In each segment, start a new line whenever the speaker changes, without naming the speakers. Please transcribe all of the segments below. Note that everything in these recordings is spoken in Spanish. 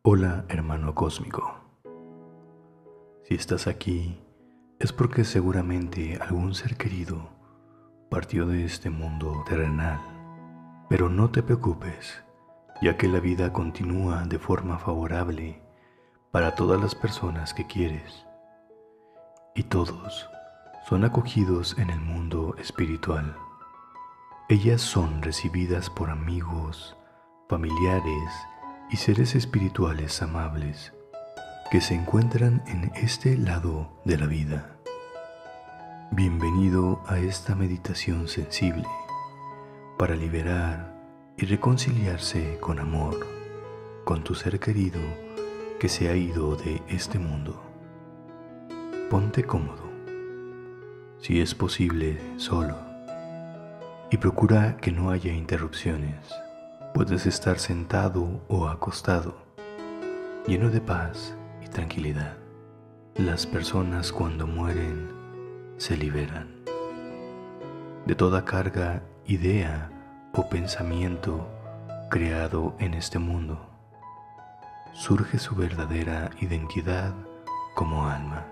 Hola, hermano cósmico. Si estás aquí, es porque seguramente algún ser querido partió de este mundo terrenal. Pero no te preocupes, ya que la vida continúa de forma favorable para todas las personas que quieres, y todos son acogidos en el mundo espiritual. Ellas son recibidas por amigos, familiares y seres espirituales amables que se encuentran en este lado de la vida. Bienvenido a esta meditación sensible para liberar y reconciliarse con amor con tu ser querido que se ha ido de este mundo. Ponte cómodo, si es posible solo, y procura que no haya interrupciones. Puedes estar sentado o acostado, lleno de paz y tranquilidad. Las personas cuando mueren se liberan de toda carga, idea o pensamiento creado en este mundo. Surge su verdadera identidad como alma.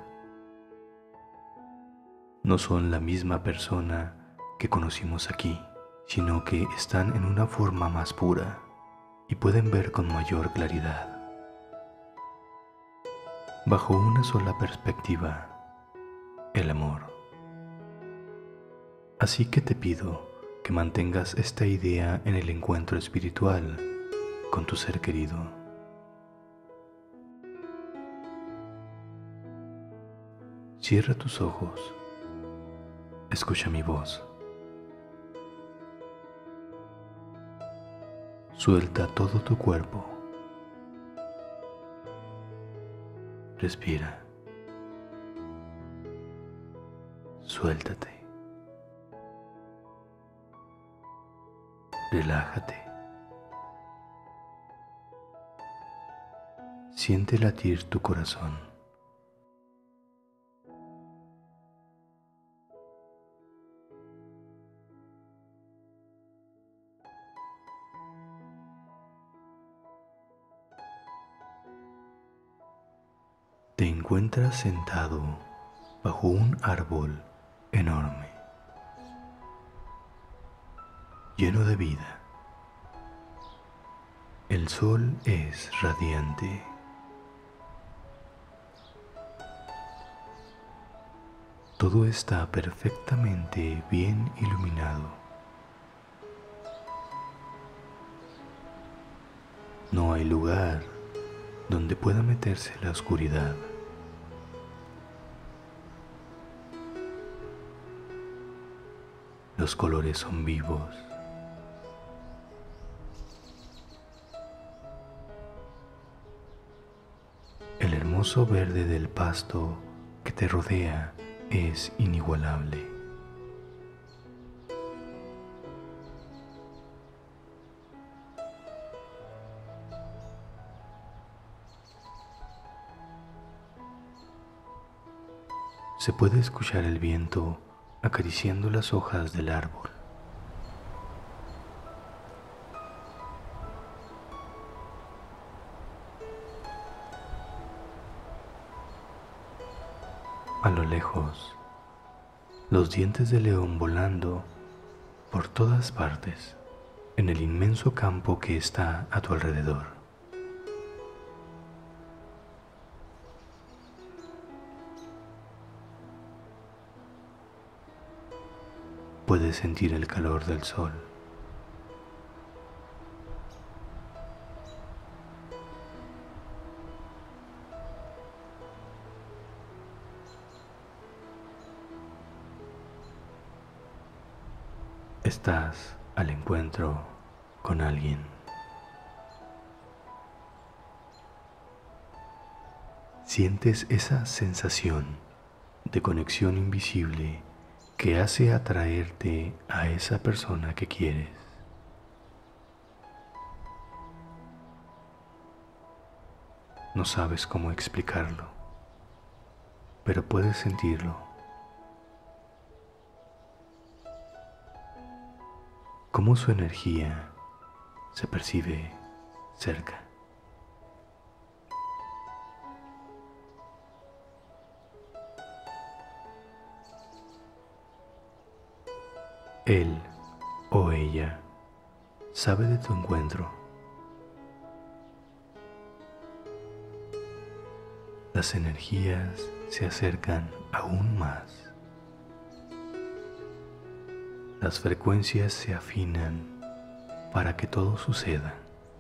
No son la misma persona que conocimos aquí, sino que están en una forma más pura y pueden ver con mayor claridad, bajo una sola perspectiva, el amor. Así que te pido que mantengas esta idea en el encuentro espiritual con tu ser querido. Cierra tus ojos, escucha mi voz. Suelta todo tu cuerpo. Respira. Suéltate. Relájate. Siente latir tu corazón. Te encuentras sentado bajo un árbol enorme, lleno de vida. El sol es radiante. Todo está perfectamente bien iluminado. No hay lugar donde pueda meterse la oscuridad. Los colores son vivos. El hermoso verde del pasto que te rodea es inigualable. Se puede escuchar el viento acariciando las hojas del árbol. A lo lejos, los dientes de león volando por todas partes en el inmenso campo que está a tu alrededor. Puedes sentir el calor del sol. Estás al encuentro con alguien. Sientes esa sensación de conexión invisible que hace atraerte a esa persona que quieres. No sabes cómo explicarlo, pero puedes sentirlo. Cómo su energía se percibe cerca. Él o ella sabe de tu encuentro. Las energías se acercan aún más. Las frecuencias se afinan para que todo suceda.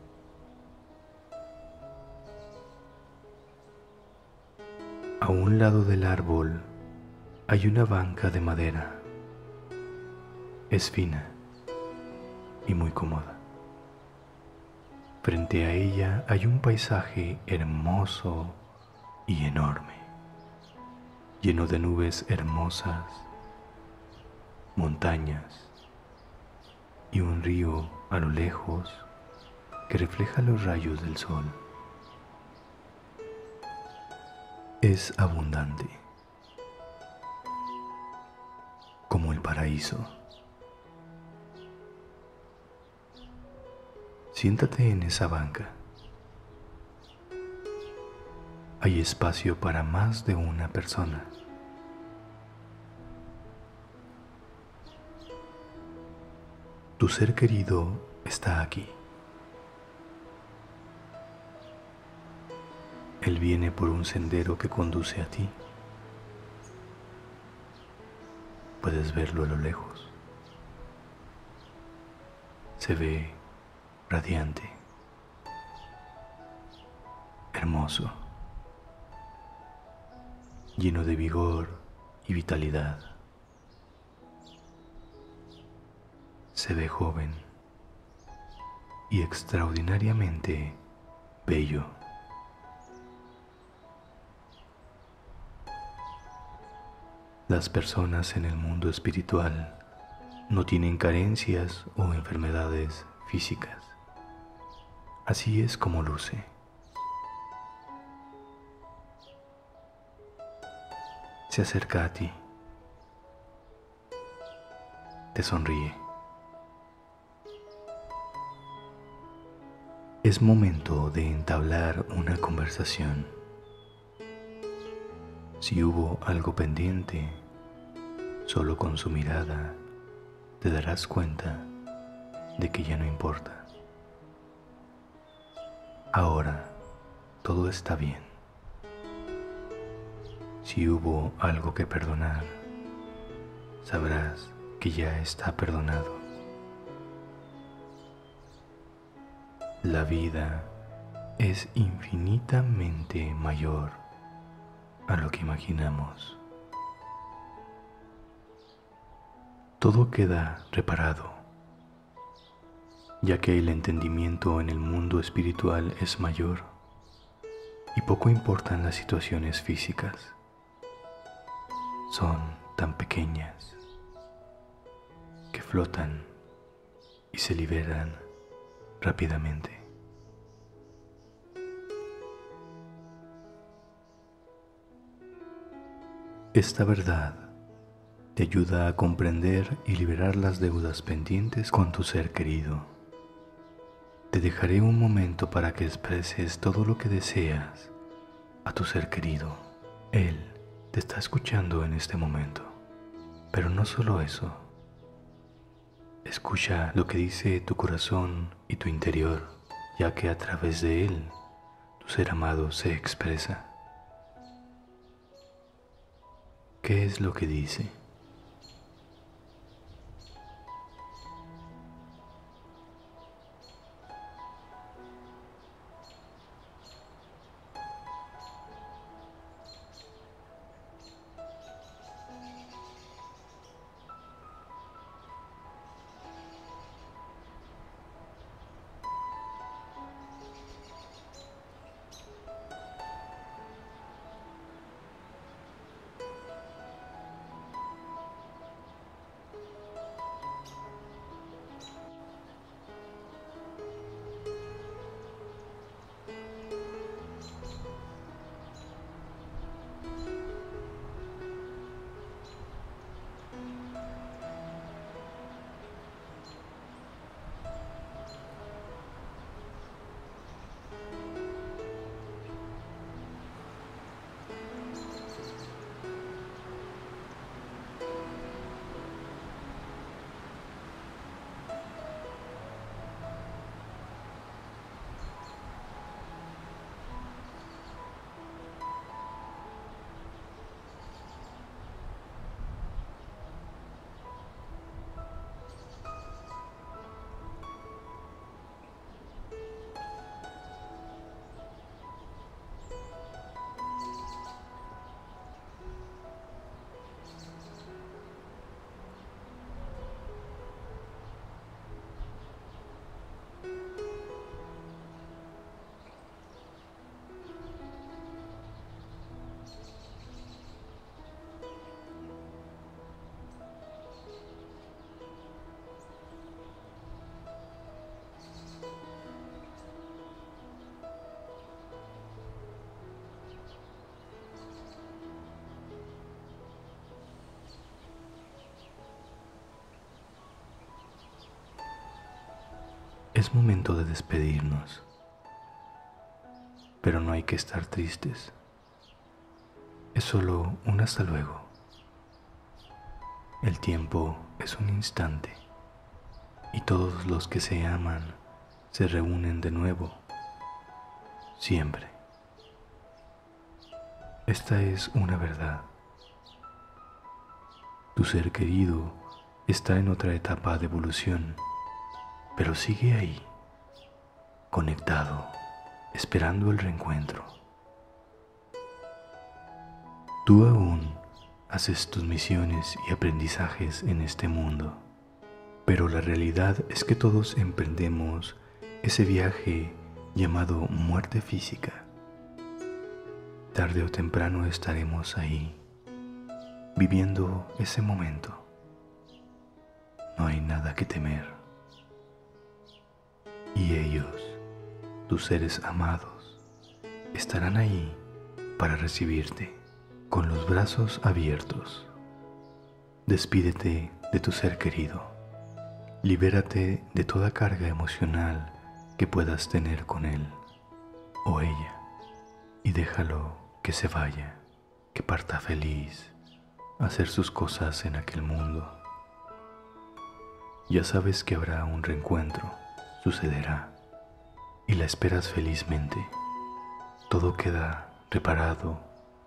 A un lado del árbol hay una banca de madera. Es fina y muy cómoda. Frente a ella hay un paisaje hermoso y enorme, lleno de nubes hermosas, montañas y un río a lo lejos que refleja los rayos del sol. Es abundante, como el paraíso. Siéntate en esa banca. Hay espacio para más de una persona. Tu ser querido está aquí. Él viene por un sendero que conduce a ti. Puedes verlo a lo lejos. Se ve radiante, hermoso, lleno de vigor y vitalidad. Se ve joven y extraordinariamente bello. Las personas en el mundo espiritual no tienen carencias o enfermedades físicas. Así es como luce. Se acerca a ti. Te sonríe. Es momento de entablar una conversación. Si hubo algo pendiente, solo con su mirada te darás cuenta de que ya no importa. Ahora todo está bien. Si hubo algo que perdonar, sabrás que ya está perdonado. La vida es infinitamente mayor a lo que imaginamos. Todo queda reparado, ya que el entendimiento en el mundo espiritual es mayor y poco importan las situaciones físicas. Son tan pequeñas que flotan y se liberan rápidamente. Esta verdad te ayuda a comprender y liberar las deudas pendientes con tu ser querido. Te dejaré un momento para que expreses todo lo que deseas a tu ser querido. Él te está escuchando en este momento. Pero no solo eso. Escucha lo que dice tu corazón y tu interior, ya que a través de él tu ser amado se expresa. ¿Qué es lo que dice? es momento de despedirnos, pero no hay que estar tristes. Es solo un hasta luego. El tiempo es un instante y todos los que se aman se reúnen de nuevo, siempre. Esta es una verdad. Tu ser querido está en otra etapa de evolución, pero sigue ahí, conectado, esperando el reencuentro. Tú aún haces tus misiones y aprendizajes en este mundo, pero la realidad es que todos emprendemos ese viaje llamado muerte física. Tarde o temprano estaremos ahí, viviendo ese momento. No hay nada que temer. Y ellos, tus seres amados, estarán ahí para recibirte con los brazos abiertos. Despídete de tu ser querido. Libérate de toda carga emocional que puedas tener con él o ella y déjalo que se vaya, que parta feliz a hacer sus cosas en aquel mundo. Ya sabes que habrá un reencuentro, sucederá, y la esperas felizmente. Todo queda reparado.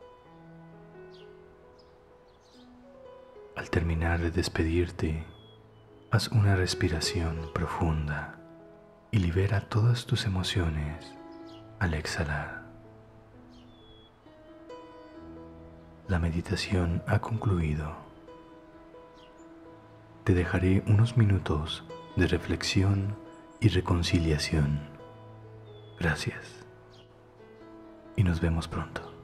Al terminar de despedirte, haz una respiración profunda y libera todas tus emociones al exhalar. La meditación ha concluido. Te dejaré unos minutos de reflexión y reconciliación. Gracias. Y nos vemos pronto.